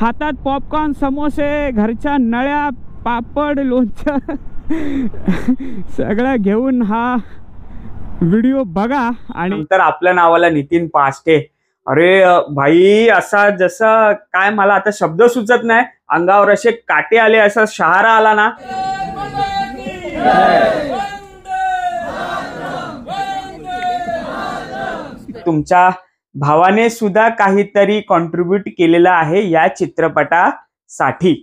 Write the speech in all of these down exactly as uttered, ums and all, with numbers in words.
हातात पॉपकॉर्न, समोसे, घरच्या नळ्या, पापड, लोणचं सगळं घेऊन हा व्हिडिओ बघा। आणि नंतर आपल्या नावाला नितीन पाष्टे। अरे भाई, असा जसं काय मला आता शब्द सुचत नाही, अंगावर असे काटे आले, असा शहारा आला ना। तुमच्या भावाने सुद्धा काहीतरी कॉन्ट्रीब्यूट केलेलं आहे या चित्रपटासाठी।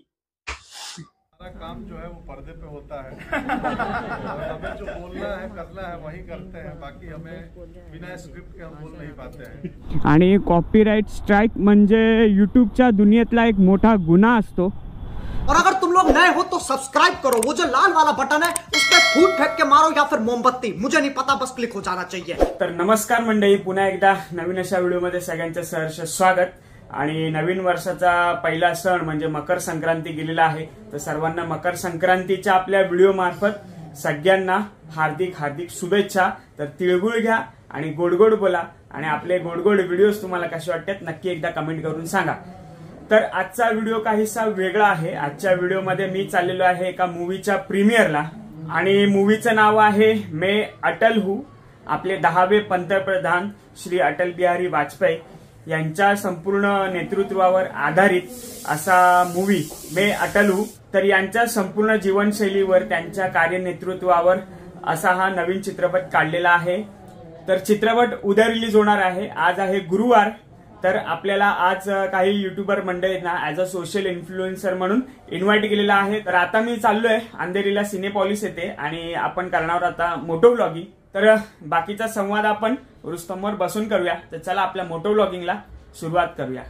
काम जो है वो पर्दे पे होता है हमें जो बोलना है करना है वही करते हैं, बाकी हमें बिना स्क्रिप्ट के हम बोल नहीं पाते हैं। आणि कॉपीराइट स्ट्राइक म्हणजे यूट्यूबच्या दुनियेतला एक मोठा गुन्हा असतो। और अगर तुम लोग नए हो तो सब्सक्राइब करो, वो जो लाल वाला बटन है उस पर फूट फेंक के मारो या फिर मोमबत्ती, मुझे नहीं पता, बस क्लिक हो जाना चाहिए। तर नमस्कार मंडळी, पुन्हा एकदा नवीन अशा व्हिडिओमध्ये सगळ्यांचं सहर्ष स्वागत। आणि नवीन वर्षाचा पहिला सण म्हणजे मकर संक्रांती गेलेला आहे, तर सर्वांना मकर संक्रांतीच्या आपल्या व्हिडिओ मार्फत सगळ्यांना हार्दिक हार्दिक शुभेच्छा। तर तिळगुळ घ्या आणि गोडगोड बोला, आणि आपले गोडगोड व्हिडिओज तुम्हाला कसे वाटतात नक्की एकदा कमेंट करून सांगा। तर आजचा व्हिडिओ काहीसा वेगळा आहे। आजच्या व्हिडिओमध्ये मी चाललेलो आहे एका मूवीच्या प्रीमियरला, आणि मूवीचं नाव आहे मैं अटल हूँ। आपले दहावे पंतप्रधान श्री अटल बिहारी वाजपेयी यांच्या संपूर्ण नेतृत्वावर आधारित असा मूवी मैं अटल हूँ। तर यांच्या संपूर्ण जीवनशैलीवर, त्यांच्या कार्यनेतृत्वावर असा हा नवीन चित्रपट काढलेला आहे। तर चित्रपट उद्या रिलीज होणार आहे। आज आहे गुरुवार, तर आपल्याला आज काही युट्यूबर मंडळींना ऍज अ सोशल इन्फ्लुएन्सर म्हणून इन्व्हाइट केलेला आहे। तर आता मी चाललोय अंधेरीला सिनेपॉलिस येथे, आणि आपण करणार आता मोटो व्लॉगिंग। तर बाकीचा संवाद आपण रुस्तमवर बसून करूया। तर चला आपल्या मोटो व्लॉगिंगला सुरुवात करूया।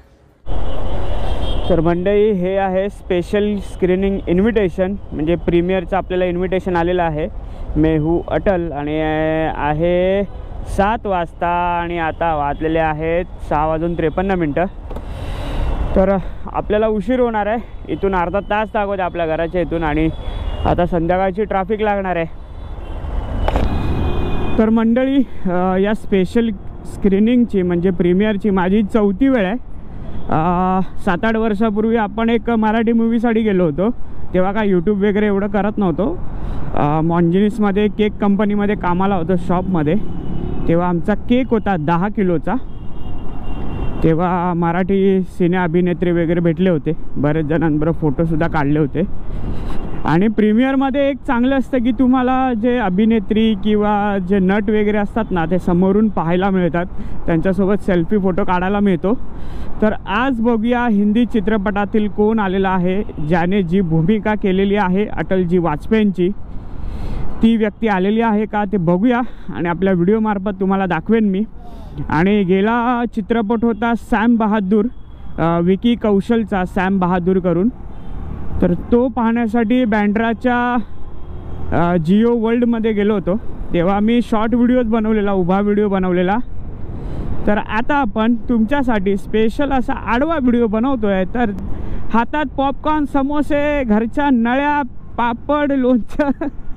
तर मंडळी, हे आहे स्पेशल स्क्रीनिंग इन्व्हिटेशन, म्हणजे प्रीमियरचं आपल्याला इन्व्हिटेशन आलेलं आहे मैं हूँ अटल, आणि आहे सात वाजता आणि आता वाजलेले आहेत सहा वाजून त्रेपन्न मिनटं। तर आपल्याला उशीर होणार आहे, इथून अर्धा तास दाखवते आपल्या घराच्या इथून, आणि आता संध्याकाळची ट्रॅफिक लागणार आहे। तर मंडळी, या स्पेशल स्क्रीनिंगची म्हणजे प्रीमियरची माझी चौथी वेळ आहे। सात आठ वर्षापूर्वी आपण एक मराठी मूवीसाठी गेलो होतो, तेव्हा काय यूट्यूब वगैरे एवढं करत नव्हतो। मॉन्जिनिसमध्ये केक कंपनीमध्ये कामाला होतो शॉपमध्ये, तेव्हा आमचा केक होता दहा किलोचा। तेव्हा मराठी सिने अभिनेत्री वगैरे भेटले होते, बरेच जणांबरोबर फोटोसुद्धा काढले होते। आणि प्रीमियरमध्ये एक चांगलं असतं की तुम्हाला जे अभिनेत्री किंवा जे नट वगैरे असतात ना, ते समोरून पाहायला मिळतात, त्यांच्यासोबत सेल्फी फोटो काढायला मिळतो। तर आज बघूया हिंदी चित्रपटातील कोण आलेला आहे, ज्याने जी भूमिका केलेली आहे अटलजी वाजपेयींची, ती व्यक्ती आलेली आहे का ते बघूया, आणि आपल्या व्हिडिओमार्फत तुम्हाला दाखवेन मी। आणि गेला चित्रपट होता सॅम बहादूर, विकी कौशलचा सॅम बहादूर करून, तर तो पाहण्यासाठी बँड्राच्या जिओ वर्ल्डमध्ये गेलो होतो। तेव्हा मी शॉर्ट व्हिडिओज बनवलेला, उभा व्हिडिओ बनवलेला। तर आता आपण तुमच्यासाठी स्पेशल असा आडवा व्हिडिओ बनवतो आहे। तर हातात पॉपकॉर्न, समोसे, घरच्या नळ्या, पापड, लोणचं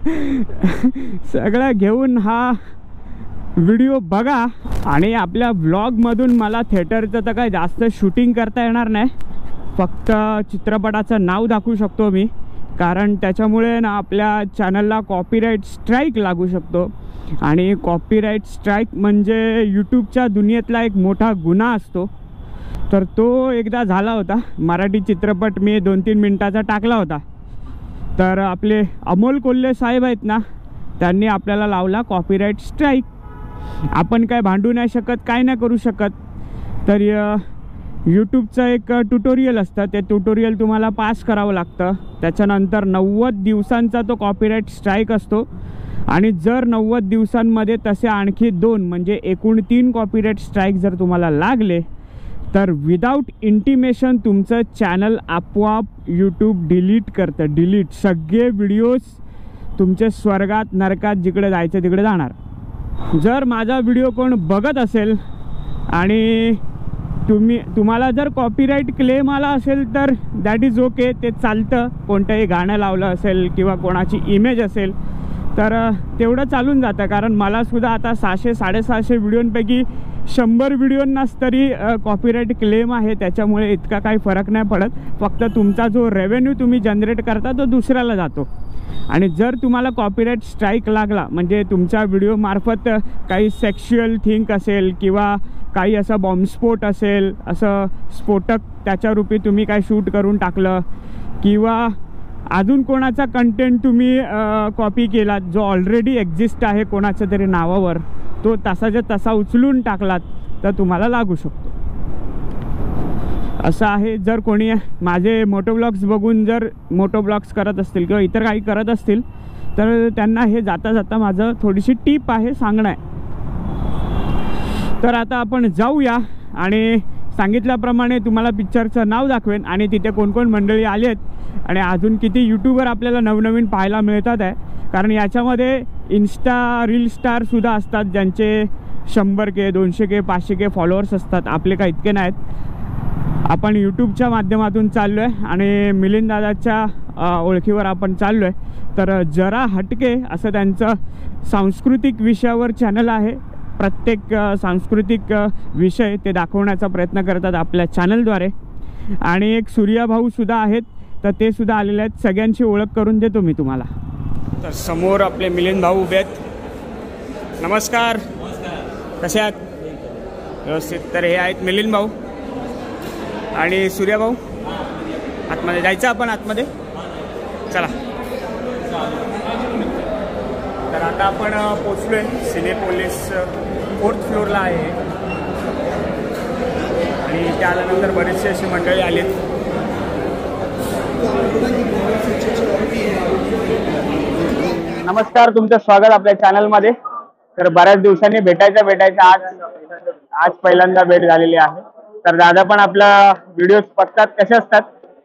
सगळं घेऊन हा व्हिडिओ बघा। आणि आपल्या व्लॉगमधून मला थिएटरचं तर काही जास्त शूटिंग करता येणार नाही, फक्त चित्रपटाचं नाव दाखवू शकतो मी, कारण त्याच्यामुळे ना आपल्या चॅनलला कॉपीराइट स्ट्राईक लागू शकतो। आणि कॉपीराइट स्ट्राईक म्हणजे यूट्यूबच्या दुनियेतला एक मोठा गुन्हा असतो। तर तो एकदा झाला होता, मराठी चित्रपट मी दोन तीन मिनटाचा टाकला होता। तर आपले अमोल कोल्हे साहेब आहेत ना, त्यांनी आपल्याला लावला कॉपीराइट स्ट्राईक। आपण काय भांडू नाही शकत, काय नाही करू शकत। तर यूट्यूबचं एक ट्युटोरियल असतं, ते ट्युटोरियल तुम्हाला पास करावं लागतं। त्याच्यानंतर नव्वद दिवसांचा तो कॉपीराइट स्ट्राईक असतो, आणि जर नव्वद दिवसांमध्ये तसे आणखी दोन म्हणजे एकूण तीन कॉपीराइट स्ट्राईक जर तुम्हाला लागले, तर विदाउट इंटिमेशन तुमचं चॅनल आपोआप यूट्यूब डिलीट करतं। डिलीट सगळे व्हिडिओज तुमचे स्वर्गात नरकात जिकडे जायचं तिकडे जाणार। जर माझा व्हिडिओ कोण बघत असेल आणि तुम्ही तुम्हाला जर कॉपीराइट क्लेम आला असेल तर दॅट इज ओके, ते चालतं। कोणतंही गाणं लावलं असेल किंवा कोणाची इमेज असेल तर तेवढं चालून जातं, कारण मलासुद्धा आता सहाशे साडेसहाशे व्हिडिओंपैकी शंभर व्हिडिओंनाच तरी कॉपीराईट क्लेम आहे, त्याच्यामुळे इतका काही फरक नाही पडत. फक्त तुमचा जो रेव्हेन्यू तुम्ही जनरेट करता तो दुसऱ्याला जातो. आणि जर तुम्हाला कॉपीराईट स्ट्राईक लागला म्हणजे तुमच्या व्हिडिओमार्फत काही सेक्शुअल थिंक असेल किंवा काही असा बॉम्बस्फोट असेल, असं स्फोटक त्याच्या रूपी तुम्ही काय शूट करून टाकलं किंवा अजून कोणाचा कंटेंट तुम्ही कॉपी केला जो ऑलरेडी एक्झिस्ट आहे कोणाच्या तरी नावावर, तो तसाच्या तसा उचलून टाकलात तर तुम्हाला लागू शकतो. असं आहे. जर कोणी माझे मोटो ब्लॉग्स बघून जर मोटो ब्लॉग्स करत असतील किंवा इतर काही करत असतील तर त्यांना हे जाता जाता माझं थोडीशी टीप आहे, सांगणं आहे. तर आता आपण जाऊया आणि सांगितल्याप्रमाणे तुम्हाला पिक्चरचं नाव दाखवेन आणि तिथे कोण कोण मंडळी आली आहेत आणि अजून किती यूट्यूबर आपल्याला नवनवीन पाहायला मिळतात आहे. कारण याच्यामध्ये इन्स्टा रील स्टारसुद्धा असतात ज्यांचे शंभर के दोनशे के पाचशे के फॉलोअर्स असतात. आपले काही इतके नाहीत. आपण यूट्यूबच्या माध्यमातून चाललो आहे आणि मिलिंद दादाच्या ओळखीवर आपण चाललो आहे. तर जरा हटके असं त्यांचं सांस्कृतिक विषयावर चॅनल आहे. प्रत्येक सांस्कृतिक विषय ते दाखवण्याचा प्रयत्न करतात आपल्या चॅनलद्वारे. आणि एक सूर्याभाऊसुद्धा आहेत, तर ते सुद्धा आलेले आहेत. सगळ्यांची ओळख करून देतो मी तुम्हाला. तर समोर आपले मिलिंद भाऊ उभे आहेत. नमस्कार, कसे आहात? व्यवस्थित. तर हे आहेत मिलिंद भाऊ आणि सूर्याभाऊ. आतमध्ये जायचं आपण, आतमध्ये चला. तर आता आपण पोचलो आहे सिनेपोलिस फोर्थ फ्लोअरला आहे आणि त्या आल्यानंतर बरेचसे अशी मंडळी आलीत. नमस्कार, तुमचं स्वागत आपल्या चॅनलमध्ये. तर बऱ्याच दिवसांनी भेटायचं भेटायचं आज आज पहिल्यांदा भेट झालेली आहे. तर दादा पण आपला व्हिडिओ बघतात, कसे असतात?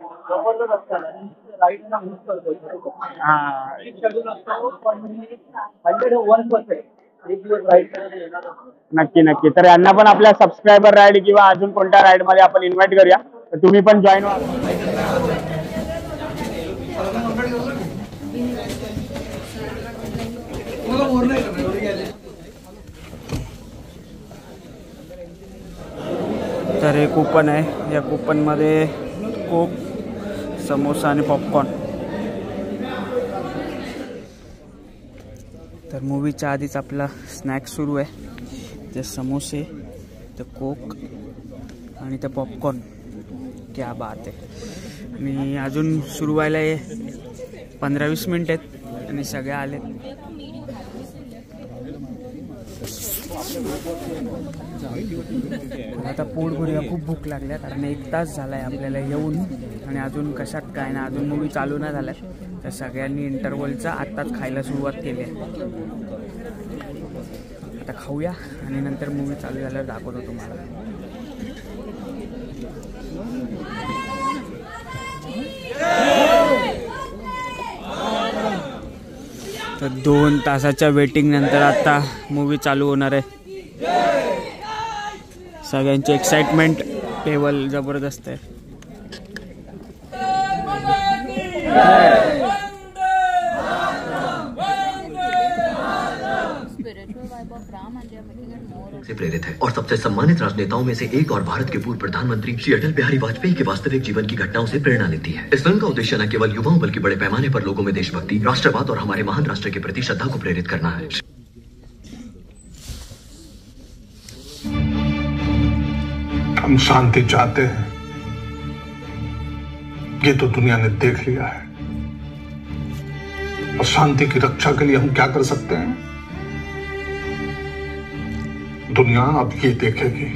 नक्की नक्की. तर यांना पण आपल्या सबस्क्रायबर राईड किंवा अजून कोणत्या राईड मध्ये आपण इन्व्हाइट करूया. तर तुम्ही पण जॉईन व्हा. तर हे कूपन आहे. या कूपनमध्ये कोक, समोसा आणि पॉपकॉर्न. तर मूवीच्या आधीच आपला स्नॅक्स सुरू आहे. ते समोसे, ते कोक आणि ते पॉपकॉर्न. क्या बात आहे. आणि अजून सुरू व्हायला आहे पंधरा वीस मिनिट आहेत आणि सगळे आले. आता पोट भरूया, खूप भूक लागल्या कारण एक तास झाला आहे आपल्याला येऊन आणि अजून कशात काय ना, अजून मूवी चालू नाही झाल्या. तर सगळ्यांनी इंटरवलचा आत्ताच खायला सुरुवात केली आहे. आता खाऊया आणि नंतर मूवी चालू झाल्यावर दाखवतो तुम्हाला. तर दोन तासाच्या वेटिंग नंतर आता मूवी चालू होणार आहे. सगळ्यांची एक्साइटमेंट लेवल जबरदस्त आहे. से प्रेरित है और सबसे सम्मानित राजनेताओं में से एक और भारत के पूर्व प्रधानमंत्री श्री अटल बिहारी वाजपेयी के वास्तविक जीवन की घटनाओं से प्रेरणा लेती है. इस फिल्म का उद्देश्य न केवल युवाओं बल्कि बड़े पैमाने पर लोगों में देशभक्ति, राष्ट्रवाद और हमारे महान राष्ट्र के प्रति श्रद्धा को प्रेरित करना है. हम शांति चाहते हैं, ये तो दुनिया ने देख लिया है. और शांति की रक्षा के लिए हम क्या कर सकते हैं, दुनिया अब ये देखेगी.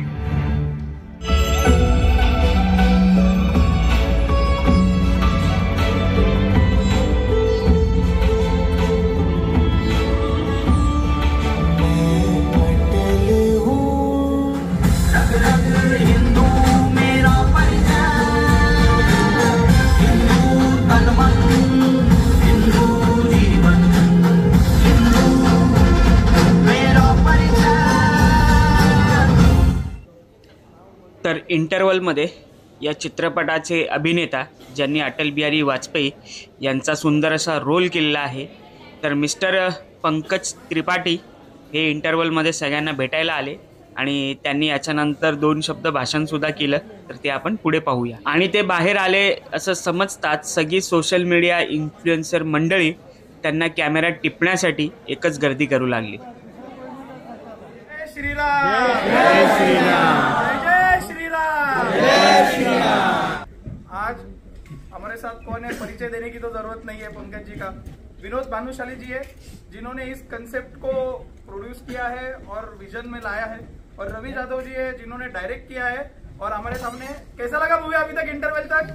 तर इंटरवलमध्ये या चित्रपटाचे अभिनेता ज्यांनी अटल बिहारी वाजपेयी यांचा सुंदर असा रोल केलेला आहे, तर मिस्टर पंकज त्रिपाठी हे इंटरवलमध्ये सगळ्यांना भेटायला आले आणि त्यांनी याच्यानंतर दोन शब्द भाषण सुद्धा केलं, तर ते आपण पुढे पाहूया. आणि ते बाहेर आले असं समजतात सगळी सोशल मीडिया इन्फ्लुएन्सर मंडळी त्यांना कॅमेऱ्यात टिपण्यासाठी एकच गर्दी करू लागली. जय श्रीराम, जय श्रीराम, जय श्रीराम, जय श्रीराम. आज हमारे साथ कौन है, परिचय देने की तो जरूरत नहीं है पंकज जी का. विनोद भानुशाली जी है जिन्होंने इस कंसेप्ट को प्रोड्यूस किया है और विजन में लाया है, और रवि यादव जी है जिन्होंने डायरेक्ट किया है. और हमारे सामने कैसा लगा मूवी अभी तक, इंटरवल तक?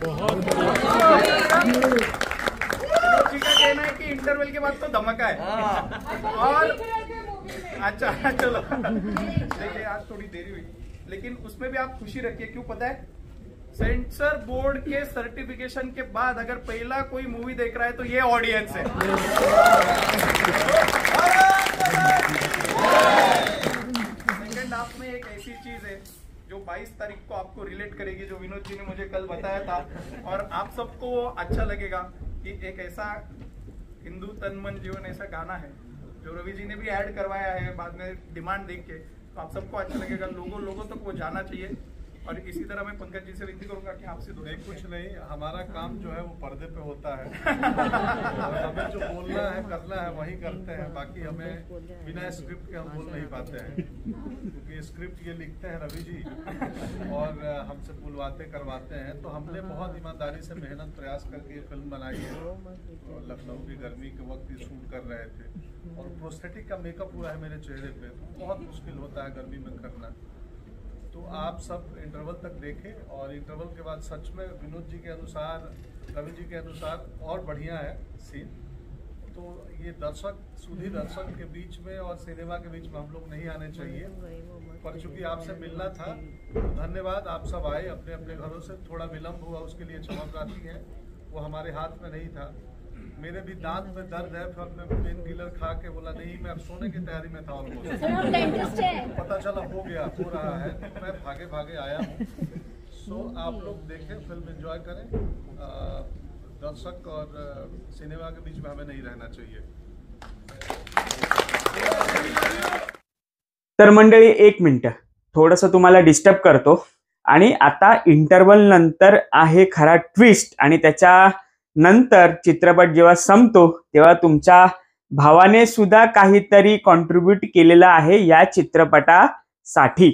विनोद जी का कहना है कि इंटरवल के बाद तो धमाका है. और अच्छा चलो देखिए आज थोड़ी देरी हुई, लेकिन उसमें भी आप खुशी रखिए. क्यों पता है, सेंसर बोर्ड के सर्टिफिकेशन के बाद अगर पहला कोई मूवी देख रहा है तो ये ऑडियंस है. सेकंड हाफ में एक ऐसी चीज है जो बाईस तारीख को आपको रिलेट करेगी, जो विनोद जी ने मुझे कल बताया था, और आप सबको अच्छा लगेगा कि एक ऐसा हिंदू तन मन जीवन ऐसा गाना है जो रवि जी ने भी ऐड करवाया है बाद में डिमांड देख के, तो आप सबको अच्छा लगेगा. लोगों लोगों तक वो जाना चाहिए. और इसी तरह मैं पंकज जी से विनती करूंगा कि आपसे दो नहीं कुछ नहीं, हमारा काम जो है वो पर्दे पे होता है. और हमें जो बोलना है करना है वही करते हैं, बाकी हमें बिना स्क्रिप्ट के हम बोल नहीं पाते हैं, क्योंकि स्क्रिप्ट ये लिखते हैं रवि जी और हमसे बुलवाते करवाते हैं. तो हमने बहुत ईमानदारी से मेहनत प्रयास करके ये फिल्म बनाई है. लखनऊ की गर्मी के वक्त ये शूट कर रहे थे, और प्रोस्थेटिक का मेकअप हुआ है मेरे चेहरे पे, तो बहुत मुश्किल होता है गर्मी में करना. तो आप सब इंटरवल तक देखें, और इंटरवल के बाद सच में विनोद जी के अनुसार, रवि जी के अनुसार और बढ़िया है सीन. तो ये दर्शक, सुधी दर्शक के बीच में और सिनेमा के बीच में हम लोग नहीं आने चाहिए, पर चूंकि आपसे मिलना था तो धन्यवाद, आप सब आए अपने अपने घरों से. थोड़ा विलम्ब हुआ उसके लिए क्षमा प्रार्थी है, वो हमारे हाथ में नहीं था. मेरे भी दांत में दर्द है, फिर मैं पेन किलर खा के बोला नहीं मैं अब सोने की तैयारी में था, ऑलमोस्ट पता चला हो गया, हो रहा है, तो मैं भागे भागे आया हूँ. सो आप लोग देखें, फिल्म एंजॉय करें. दर्शक और सिनेमा के बीच में हमें नहीं रहना चाहिए. तर मंडळी एक मिनिट, थोडंसं तुम्हाला डिस्टर्ब करतो. आणि आता इंटरवल नंतर आहे खरा ट्विस्ट, आणि त्याच्या नंतर चित्रपट जेव्हा संपतो तेव्हा तुमच्या भावाने सुद्धा काहीतरी कॉन्ट्रीब्यूट केलेलं आहे या चित्रपटासाठी.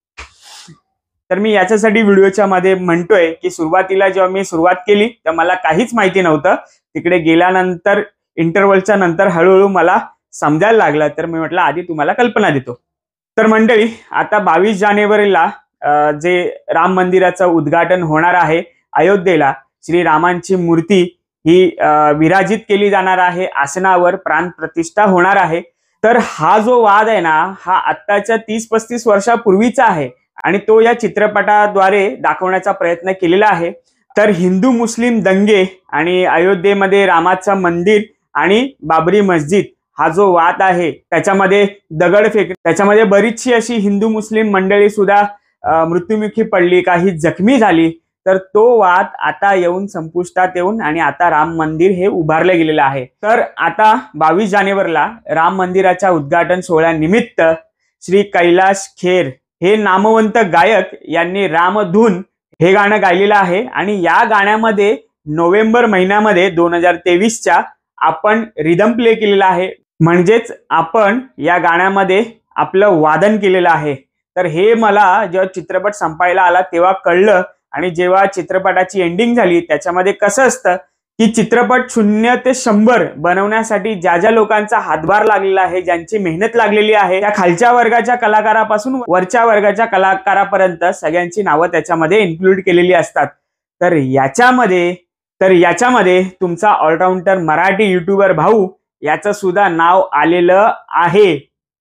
तर मी याच्यासाठी व्हिडिओच्या मध्ये म्हणतोय की सुरुवातीला जेव्हा मी सुरुवात केली तर मला काहीच माहिती नव्हतं. तिकडे गेल्यानंतर इंटरवलच्या नंतर हळूहळू मला समजायला लागलं, तर मी म्हटलं आधी तुम्हाला कल्पना देतो. तर मंडळी आता बावीस जानेवारीला जे राम मंदिराचं उद्घाटन होणार आहे अयोध्येला, श्रीरामांची मूर्ती ही विराजित केली जाणार आहे, आसनावर प्राण प्रतिष्ठा होणार आहे. तर हा जो वाद आहे ना, हा आत्ताच्या तीस पस्तीस वर्षापूर्वीचा आहे, आणि तो या चित्रपटाद्वारे दाखवण्याचा प्रयत्न केलेला आहे. तर हिंदू मुस्लिम दंगे आणि अयोध्येमध्ये रामाचं मंदिर आणि बाबरी मस्जिद हा जो वाद आहे त्याच्यामध्ये दगडफेक, त्याच्यामध्ये बरीचशी अशी हिंदू मुस्लिम मंडळी सुद्धा मृत्युमुखी पडली, काही जखमी झाली. तर तो वाद आता येऊन संपुष्टात येऊन आणि आता राम मंदिर हे उभारले गेलेलं आहे. तर आता बावीस जानेवारीला राम मंदिराच्या उद्घाटन सोहळ्यानिमित्त श्री कैलाश खेर हे नामवंत गायक यांनी रामधून हे गाणं गायलेलं आहे. आणि या गाण्यामध्ये नोव्हेंबर महिन्यामध्ये दोन हजार तेवीसच्या आपण रिदम प्ले केलेला आहे, म्हणजेच आपण या गाण्यामध्ये आपलं वादन केलेलं आहे. तर हे मला जेव्हा चित्रपट संपायला आला तेव्हा कळलं, आणि जेव्हा चित्रपटाची एंडिंग झाली त्याच्यामध्ये कसं असतं की चित्रपट शून्य ते शंभर बनवण्यासाठी ज्या ज्या लोकांचा हातभार लागलेला आहे, ज्यांची मेहनत लागलेली आहे, त्या खालच्या वर्गाच्या कलाकारापासून वरच्या वर्गाच्या कलाकारापर्यंत सगळ्यांची नावं त्याच्यामध्ये इन्क्लूड केलेली असतात. तर याच्यामध्ये तर याच्यामध्ये तुमचा ऑलराऊंडर मराठी युट्यूबर भाऊ याचं सुद्धा नाव आलेलं आहे.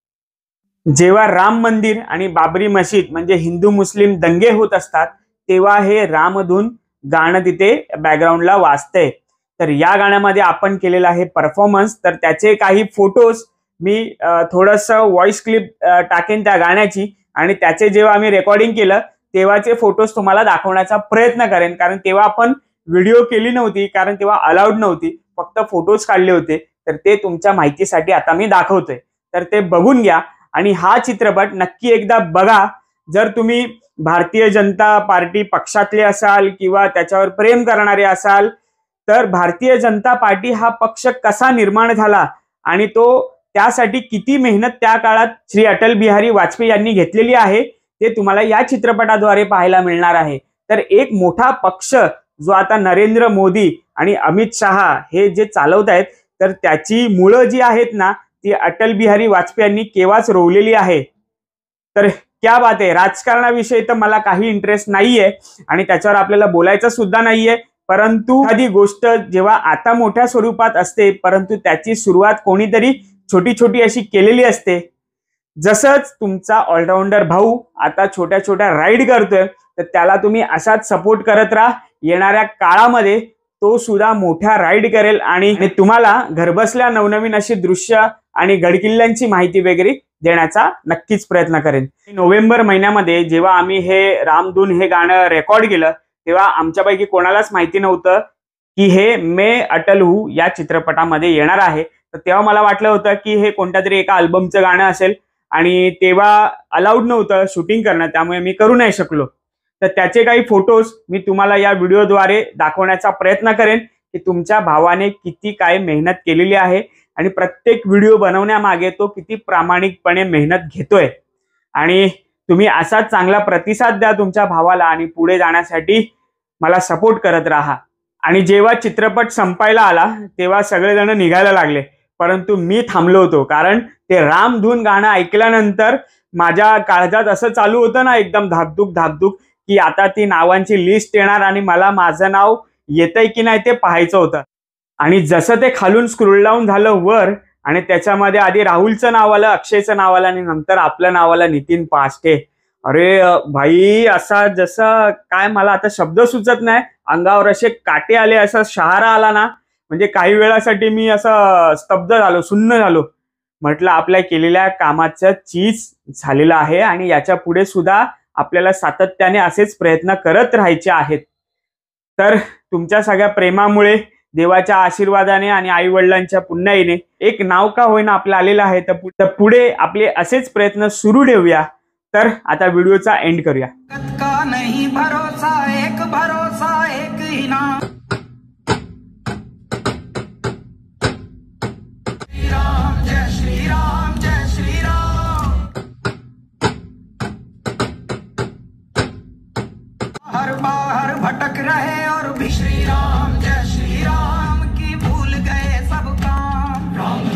जेव्हा राम मंदिर आणि बाबरी मस्जिद म्हणजे हिंदू मुस्लिम दंगे होत असतात तेव्हा हे रामधून गाणं तिथे बॅकग्राऊंडला वाजतंय. तर या गाण्यामध्ये आपण केलेला आहे परफॉर्मन्स. तर त्याचे काही फोटोज मी थोडंसं व्हॉइस क्लिप टाकेन त्या गाण्याची, आणि त्याचे जेव्हा आम्ही रेकॉर्डिंग केलं तेव्हाचे फोटोज तुम्हाला दाखवण्याचा प्रयत्न करेन, कारण तेव्हा आपण व्हिडिओ केली नव्हती, कारण तेव्हा अलाउड नव्हती, फक्त फोटोज काढले होते. तर ते तुमच्या माहितीसाठी आता मी दाखवतोय, तर ते बघून घ्या. आणि हा चित्रपट नक्की एकदा बघा. जर तुम्ही भारतीय जनता पार्टी पक्षातले असाल किंवा त्याच्यावर प्रेम करणारे असाल तर भारतीय जनता पार्टी हा पक्ष कसा निर्माण झाला आणि तो त्यासाठी किती मेहनत त्या काळात श्री अटल बिहारी वाजपेयी यांनी घेतलेली आहे ते तुम्हाला या चित्रपटाद्वारे पाहायला मिळणार आहे. तर एक मोठा पक्ष जो आता नरेंद्र मोदी आणि अमित शहा हे जे चालवत आहेत तर त्याची मुळं जी आहेत ना ती अटल बिहारी वाजपेयी यांनी केव्हाच रोवलेली आहे. तर क्या बात आहे. राजकारणाविषयी तर मला काही इंटरेस्ट नाहीये आणि त्याच्यावर आपल्याला बोलायचं सुद्धा नाहीये, परंतु एखादी गोष्ट जेव्हा आता मोठ्या स्वरूपात असते परंतु त्याची सुरुवात कोणीतरी छोटी छोटी अशी केलेली असते. जसंच तुमचा ऑलराऊंडर भाऊ आता छोट्या छोट्या राईड करतोय तर त्याला तुम्ही असाच सपोर्ट करत राहा. येणाऱ्या काळामध्ये तो सुद्धा मोठ्या राईड करेल आणि तुम्हाला घरबसल्या नवनवीन अशी दृश्य आणि गडकिल्ल्यांची माहिती वगैरे देण्याचा नक्कीच प्रयत्न करेन. नोव्हेंबर महिन्यामध्ये जेव्हा आम्ही हे रामधून हे गाणं रेकॉर्ड केलं तेव्हा आमच्यापैकी कोणालाच माहिती नव्हतं की हे मैं अटल हूं या चित्रपटामध्ये येणार आहे. तर तेव्हा मला वाटलं होतं की हे कोणत्या तरी एका अल्बमचं गाणं असेल आणि तेव्हा अलाउड नव्हतं शूटिंग करणं, त्यामुळे मी करू नाही शकलो. तर त्याचे काही फोटोज मी तुम्हाला या व्हिडिओद्वारे दाखवण्याचा प्रयत्न करेन की तुमच्या भावाने किती काय मेहनत केलेली आहे आणि प्रत्येक व्हिडिओ बनवण्यामागे तो किती प्रामाणिकपणे मेहनत घेतोय. आणि तुम्ही असाच चांगला प्रतिसाद द्या तुमच्या भावाला आणि पुढे जाण्यासाठी मला सपोर्ट करत राहा. आणि जेव्हा चित्रपट संपायला आला तेव्हा सगळेजण निघायला लागले, परंतु मी थांबलो होतो. कारण ते रामधून गाणं ऐकल्यानंतर माझ्या काळजात असं चालू होतं ना एकदम धाकधूक धाकधूक की आता ती नावांची लिस्ट येणार आणि मला माझं नाव येतंय की नाही ते पाहायचं होतं. आणि जसं ते खालून स्क्रोल डाऊन झालं वर आणि त्याच्यामध्ये आधी राहुलचं नाव आलं, अक्षयचं नाव आलं आणि नंतर आपलं नाव आलं नितीन पाष्टे. अरे भाई असा जसं काय मला आता शब्द सुचत नाही, अंगावर असे काटे आले, असा शहारा आला ना, म्हणजे काही वेळासाठी मी असं स्तब्ध झालो, सुन्न झालो. म्हटलं आपल्या केलेल्या कामाचं चीज झालेलं आहे आणि याच्या पुढे सुद्धा आपल्याला सातत्याने असेच प्रयत्न करत राहायचे आहेत. तर तुमच्या सगळ्या प्रेमामुळे, देवाच्या आशीर्वादाने आणि आई वडिलांच्या पुण्याईने एक नाव का होईना आपलं आलेलं आहे. तर पुढे आपले असेच प्रयत्न सुरू ठेवूया. तर आता व्हिडिओचा एंड करूया. का नहीं भरोसा एक भरोसा एक ही नाम. श्रीराम जय श्रीराम जय श्रीराम. हर बाहर भटक रहे और भी श्रीराम जय श्रीराम की भूल गए सब काम.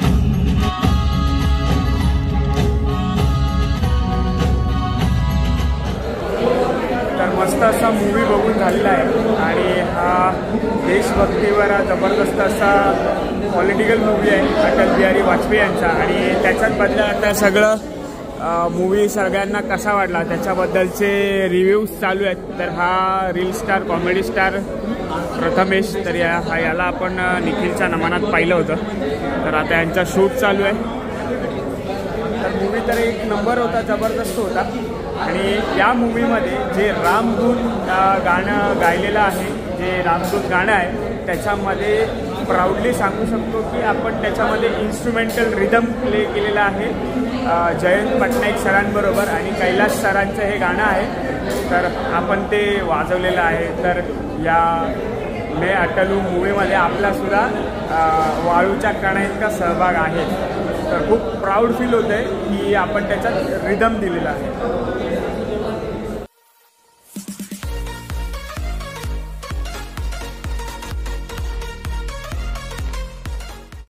तर मस्त असा मूवी बघून झालेला आहे आणि हा देशभक्तीवर जबरदस्त असा पॉलिटिकल मूवी आहे अटल बिहारी वाजपेयी यांचा. आणि त्याच्यात बदला आता सगळं मूवी सगळ्यांना कसा वाटला त्याच्याबद्दलचे रिव्ह्यूज चालू आहेत. तर हा reel star comedy star Prathamesh, तर या हा याला आपण निखिलच्या नमनात पाहिलं होतं. तर आता यांचा शूट चालू आहे. तर मूवी तर एक नंबर होता, जबरदस्त होता. आणि या मूवीमध्ये जे रामधून गाणं गायलेलं आहे, जे रामधून गाणं आहे त्याच्यामध्ये प्राऊडली सांगू शकतो की आपण त्याच्यामध्ये इन्स्ट्रुमेंटल रिदम प्ले केलेला आहे जयंत पटनाईक सरांबरोबर आणि कैलास सरांचं हे गाणं आहे. तर आपण ते वाजवलेलं आहे. तर या मैं अटल हूं मूवीमध्ये आपलासुद्धा वाळूच्या कणाइतका सहभाग आहे. तर खूप प्राऊड फील होतं आहे की आपण त्याच्यात रिदम दिलेला आहे.